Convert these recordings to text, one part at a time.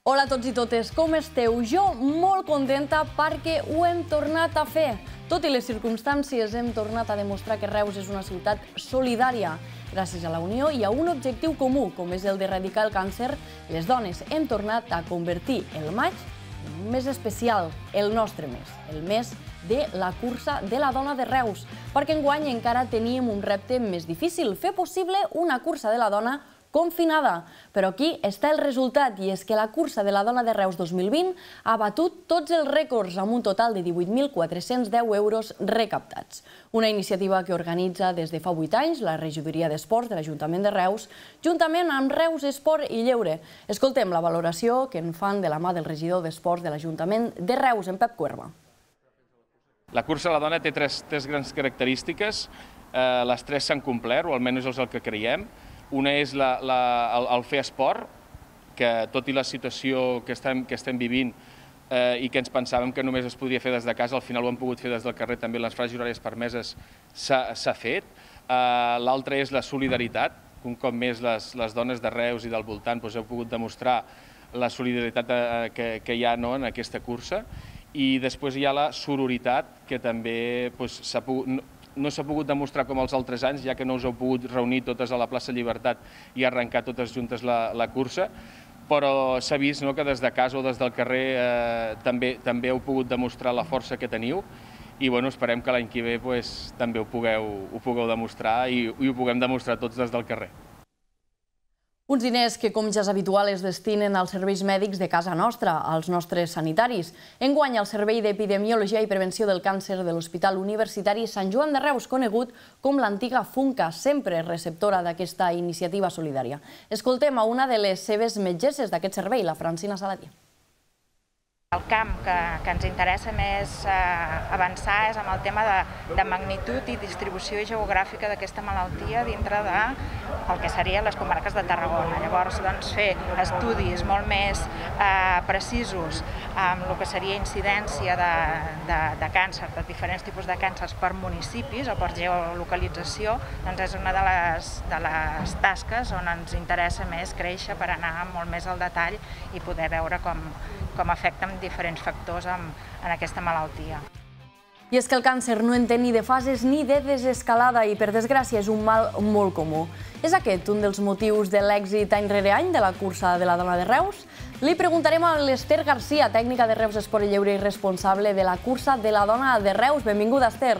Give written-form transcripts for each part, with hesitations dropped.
Hola a tots i totes, com esteu? Jo molt contenta perquè ho hem tornat a fer. Tot i les circumstàncies, hem tornat a demostrar que Reus és una ciutat solidària. Gràcies a la unió i a un objectiu comú, com és el d'erradicar el càncer, les dones hem tornat a convertir el maig en un mes especial, el nostre mes, el mes de la cursa de la dona de Reus, perquè enguany encara teníem un repte més difícil, fer possible una cursa de la dona confinada. Però aquí està el resultat, i és que la cursa de la dona de Reus 2020 ha batut tots els rècords amb un total de 18.410 euros recaptats. Una iniciativa que organitza des de fa 8 anys la Regidoria d'Esports de l'Ajuntament de Reus, juntament amb Reus Esport i Lleure. Escoltem la valoració que en fan de la mà del regidor d'Esports de l'Ajuntament de Reus, en Pep Cuerva. La cursa de la dona té tres grans característiques. Les tres s'han complert, o almenys és el que creiem. Una és el fer esport, que tot i la situació que estem vivint i que ens pensàvem que només es podria fer des de casa, al final ho hem pogut fer des del carrer, també les franges horàries permeses s'ha fet. L'altra és la solidaritat, un cop més les dones de Reus i del voltant heu pogut demostrar la solidaritat que hi ha en aquesta cursa. I després hi ha la sororitat, que també no s'ha pogut demostrar com els altres anys, ja que no us heu pogut reunir totes a la plaça Llibertat i arrencar totes juntes la cursa, però s'ha vist que des de casa o des del carrer també heu pogut demostrar la força que teniu, i esperem que l'any que ve també ho pugueu demostrar i ho puguem demostrar tots des del carrer. Uns diners que, com ja és habitual, es destinen als serveis mèdics de casa nostra, als nostres sanitaris. Enguany, el Servei d'Epidemiologia i Prevenció del Càncer de l'Hospital Universitari Sant Joan de Reus, conegut com l'antiga Funca, sempre receptora d'aquesta iniciativa solidària. Escoltem a una de les seves metgesses d'aquest servei, la Francina Saladier. El camp que ens interessa més avançar és amb el tema de magnitud i distribució geogràfica d'aquesta malaltia dintre del que serien les comarques de Tarragona. Llavors, fer estudis molt més precisos amb el que seria incidència de càncer, de diferents tipus de càncers per municipis o per geolocalització, és una de les tasques on ens interessa més créixer per anar molt més al detall i poder veure com afecten diferents factors en aquesta malaltia. I és que el càncer no en té ni de fases ni de desescalada i, per desgràcia, és un mal molt comú. És aquest un dels motius de l'èxit any rere any de la cursa de la dona de Reus? Li preguntarem a l'Ester Garcia, tècnica de Reus Esport i Lleure i responsable de la cursa de la dona de Reus. Benvinguda, Ester.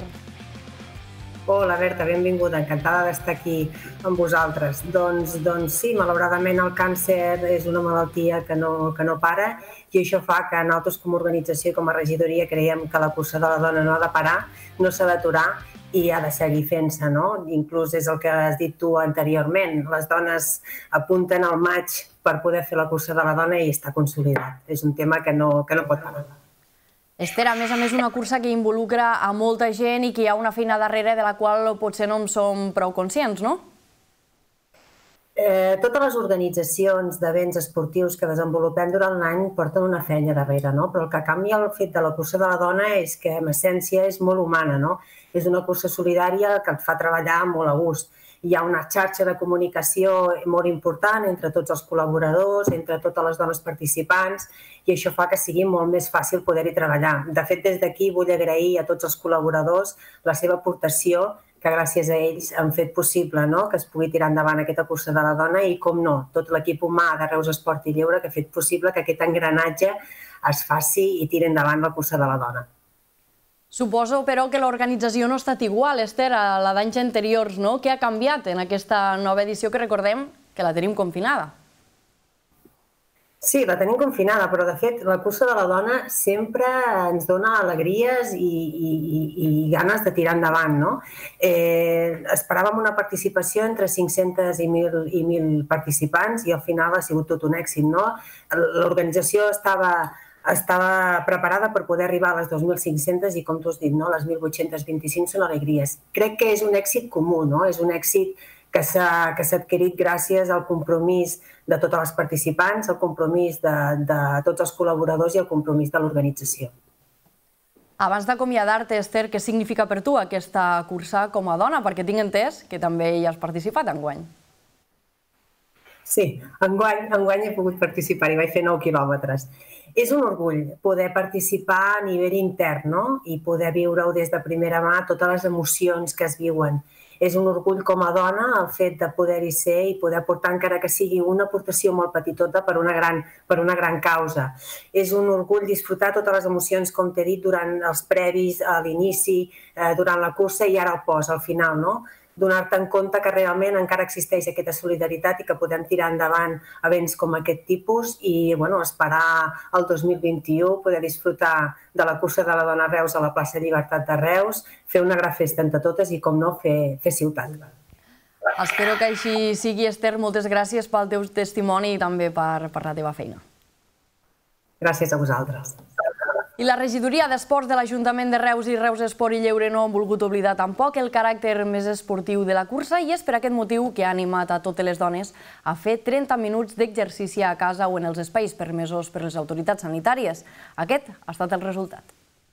Hola, Berta, benvinguda. Encantada d'estar aquí amb vosaltres. Doncs sí, malauradament el càncer és una malaltia que no para, i això fa que nosaltres com a organització i com a regidoria creiem que la cursa de la dona no ha de parar, no s'ha d'aturar i ha de seguir fent-se, no? Inclús és el que has dit tu anteriorment. Les dones apunten al maig per poder fer la cursa de la dona i està consolidat. És un tema que no pot parar. Ester, a més, una cursa que involucra a molta gent i que hi ha una feina darrere de la qual potser no en som prou conscients, no? Totes les organitzacions d'events esportius que desenvolupem durant l'any porten una feina darrere, no? Però el que canvia el fet de la cursa de la dona és que, en essència, és molt humana, no? És una cursa solidària que et fa treballar molt a gust. Hi ha una xarxa de comunicació molt important entre tots els col·laboradors, entre totes les dones participants, i això fa que sigui molt més fàcil poder-hi treballar. De fet, des d'aquí vull agrair a tots els col·laboradors la seva aportació, que gràcies a ells han fet possible que es pugui tirar endavant aquesta cursa de la dona i, com no, tot l'equip humà de Reus Esport i Lleure que ha fet possible que aquest engranatge es faci i tiri endavant la cursa de la dona. Suposo, però, que l'organització no ha estat igual, Ester, a la d'anys anteriors, no? Què ha canviat en aquesta nova edició que recordem que la tenim confinada? Sí, la tenim confinada, però de fet la cursa de la dona sempre ens dona alegries i ganes de tirar endavant, no? Esperàvem una participació entre 500 i 1.000 participants i al final ha sigut tot un èxit, no? L'organització estava preparada per poder arribar a les 2.500 i, com tu has dit, les 1.825 són alegries. Crec que és un èxit comú, és un èxit que s'ha adquirit gràcies al compromís de totes les participants, al compromís de tots els col·laboradors i al compromís de l'organització. Abans d'acomiadar-te, Ester, què significa per tu aquesta cursa com a dona? Perquè tinc entès que també hi has participat enguany. Sí, enguany he pogut participar i vaig fer 9 quilòmetres. És un orgull poder participar a nivell intern, no? I poder viure-ho des de primera mà, totes les emocions que es viuen. És un orgull com a dona el fet de poder-hi ser i poder aportar, encara que sigui una aportació molt petitota, per una gran causa. És un orgull disfrutar totes les emocions, com t'he dit, durant els previs, a l'inici, durant la cursa i ara al post, al final, no? Donar-te en compte que realment encara existeix aquesta solidaritat i que podem tirar endavant events com aquest tipus i esperar el 2021, poder disfrutar de la cursa de la dona a Reus a la plaça Llibertat de Reus, fer una gran festa entre totes i, com no, fer ciutat. Espero que així sigui, Esther. Moltes gràcies pel teu testimoni i també per la teva feina. Gràcies a vosaltres. I la regidoria d'Esports de l'Ajuntament de Reus i Reus Esport i Lleure no han volgut oblidar tampoc el caràcter més esportiu de la cursa i és per aquest motiu que ha animat a totes les dones a fer 30 minuts d'exercici a casa o en els espais permesos per les autoritats sanitàries. Aquest ha estat el resultat.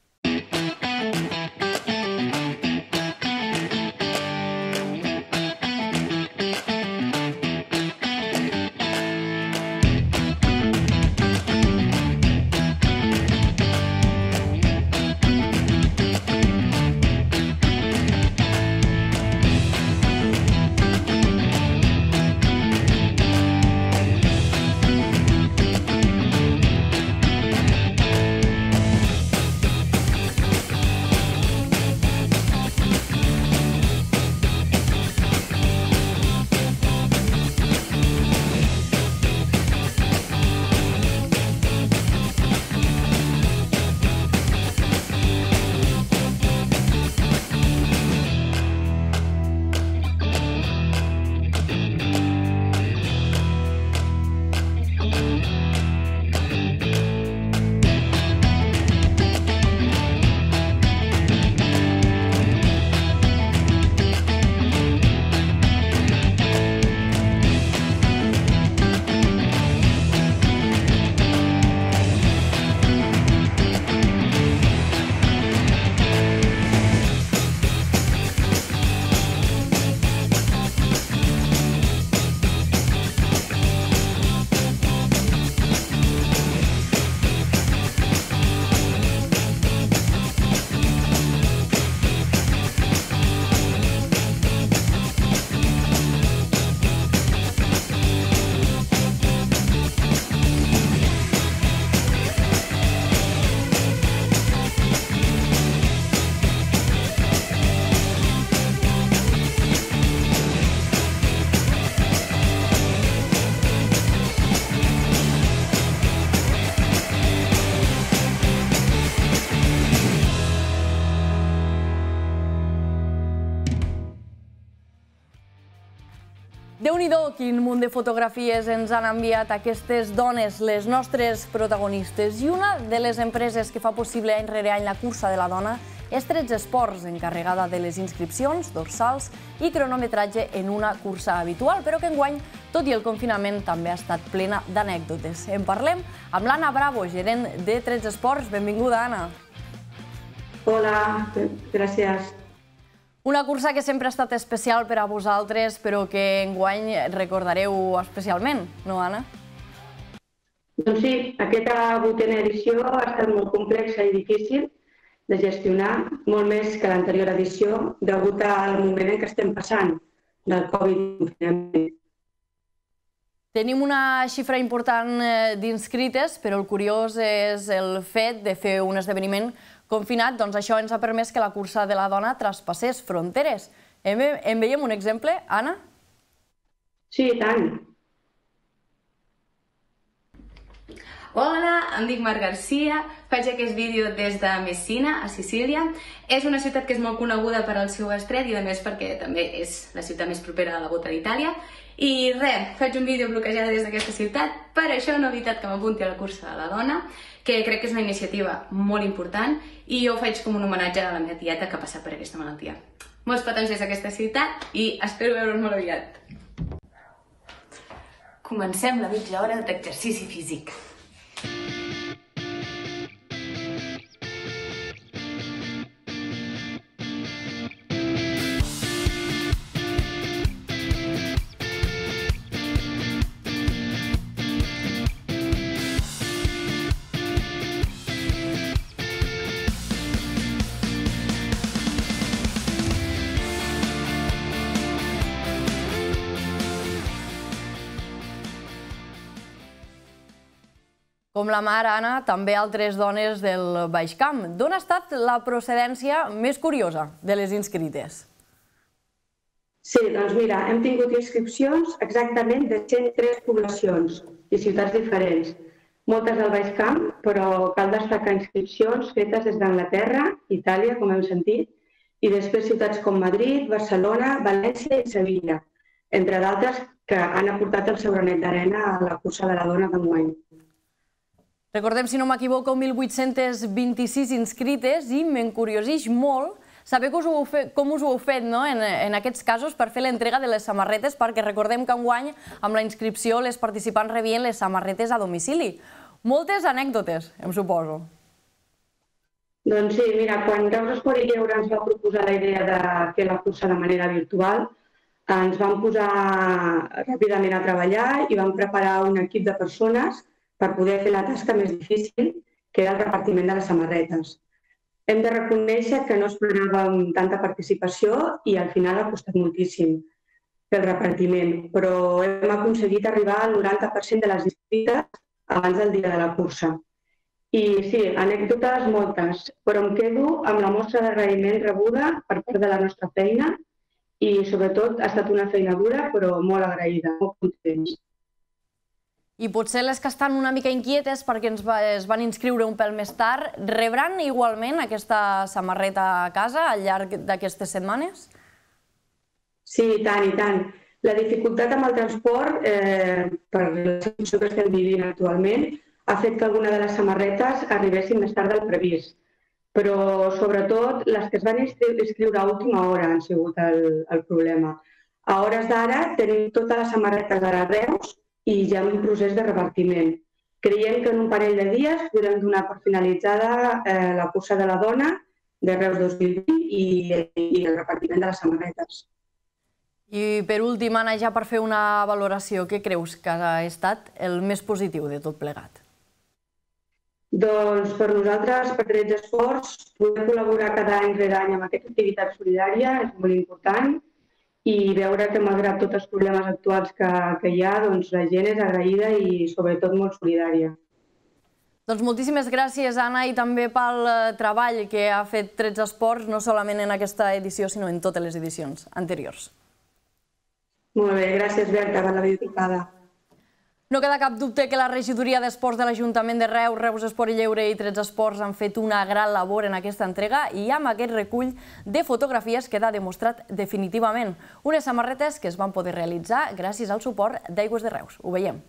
Déu-n'hi-do, quin munt de fotografies ens han enviat aquestes dones, les nostres protagonistes. I una de les empreses que fa possible any rere any la cursa de la dona és 13 Esports, encarregada de les inscripcions, dorsals i cronometratge en una cursa habitual, però que enguany, tot i el confinament, també ha estat plena d'anècdotes. En parlem amb l'Anna Bravo, gerent de 13 Esports. Benvinguda, Anna. Hola, gràcies. Una cursa que sempre ha estat especial per a vosaltres, però que enguany recordareu especialment, no, Anna? Doncs sí, aquesta 8a edició ha estat molt complexa i difícil de gestionar, molt més que l'anterior edició, degut al moment en què estem passant del Covid-19. Tenim una xifra important d'inscrites, però el curiós és el fet de fer un esdeveniment confinat, doncs això ens ha permès que la cursa de la dona traspassés fronteres. En veiem un exemple, Anna? Sí, i tant. Hola, em dic Mar Garcia, faig aquest vídeo des de Messina, a Sicília. És una ciutat que és molt coneguda per al seu estret i a més perquè també és la ciutat més propera a la bota d'Itàlia. I res, faig un vídeo bloquejada des d'aquesta ciutat, per això no he evitat que m'apunti a la cursa de la dona, que crec que és una iniciativa molt important i jo ho faig com un homenatge a la meva tieta que ha passat per aquesta malaltia. Molts petons des d'aquesta ciutat i espero veure'ls molt aviat. Comencem la mitja hora d'exercici físic. Com la Mar, Anna, també altres dones del Baix Camp. D'on ha estat la procedència més curiosa de les inscrites? Sí, doncs mira, hem tingut inscripcions exactament de 103 poblacions i ciutats diferents. Moltes del Baix Camp, però cal destacar inscripcions fetes des d'Anglaterra, Itàlia, com hem sentit, i després ciutats com Madrid, Barcelona, València i Sevilla, entre d'altres que han aportat el seu granet d'arena a la cursa de la dona d'enguany. Recordem, si no m'equivoco, 1.826 inscrites i m'encurioseix molt saber com us ho heu fet en aquests casos per fer l'entrega de les samarretes, perquè recordem que enguany amb la inscripció les participants rebien les samarretes a domicili. Moltes anècdotes, em suposo. Doncs sí, mira, quan Reus Esport i Lleure ens va proposar la idea de fer la cursa de manera virtual, ens vam posar ràpidament a treballar i vam preparar un equip de persones per poder fer la tasca més difícil, que era el repartiment de les samarretes. Hem de reconèixer que no esperàvem tanta participació i al final ha costat moltíssim pel repartiment, però hem aconseguit arribar al 90% de les inscrites abans del dia de la cursa. I sí, anècdotes moltes, però em quedo amb la mostra d'agraïment rebuda per part de la nostra feina i sobretot ha estat una feina dura però molt agraïda, molt contents. I potser les que estan una mica inquietes perquè es van inscriure un pèl més tard, rebran igualment aquesta samarreta a casa al llarg d'aquestes setmanes? Sí, i tant, i tant. La dificultat amb el transport, per la situació que estem vivint actualment, ha fet que alguna de les samarretes arribessin més tard del previst. Però, sobretot, les que es van inscriure a última hora han sigut el problema. A hores d'ara tenim totes les samarretes a Reus i ja en un procés de repartiment. Creiem que en un parell de dies podrem donar per finalitzada la cursa de la dona de Reus 2020 i el repartiment de les samarretes. I per últim, Anna, ja per fer una valoració, què creus que ha estat el més positiu de tot plegat? Doncs per nosaltres, per Drets Esports, poder col·laborar cada any rere any amb aquesta activitat solidària és molt important i veure que malgrat tots els problemes actuals que hi ha, la gent és agraïda i sobretot molt solidària. Doncs moltíssimes gràcies, Anna, i també pel treball que ha fet Drets Esports, no solament en aquesta edició, sinó en totes les edicions anteriors. Molt bé, gràcies, Berta, per la videotrucada. No queda cap dubte que la regidoria d'Esports de l'Ajuntament de Reus, Reus Esport i Lleure i Drets Esports han fet una gran labor en aquesta entrega i amb aquest recull de fotografies queda demostrat definitivament unes samarretes que es van poder realitzar gràcies al suport d'Aigües de Reus. Ho veiem.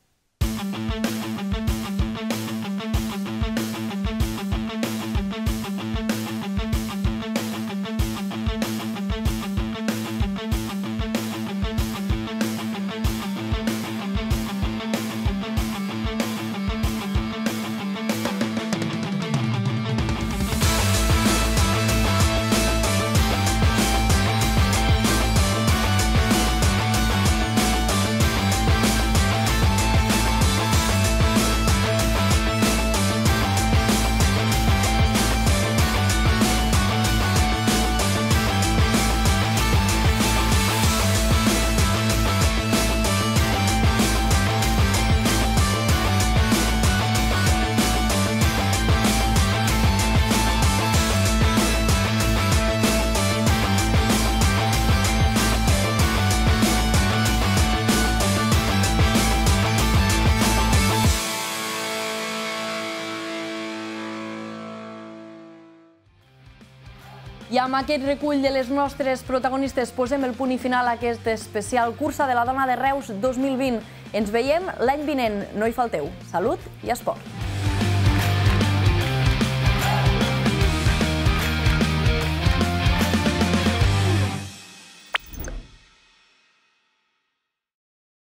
I amb aquest recull de les nostres protagonistes posem el punt i final a aquest especial Cursa de la Dona de Reus 2020. Ens veiem l'any vinent. No hi falteu. Salut i esport!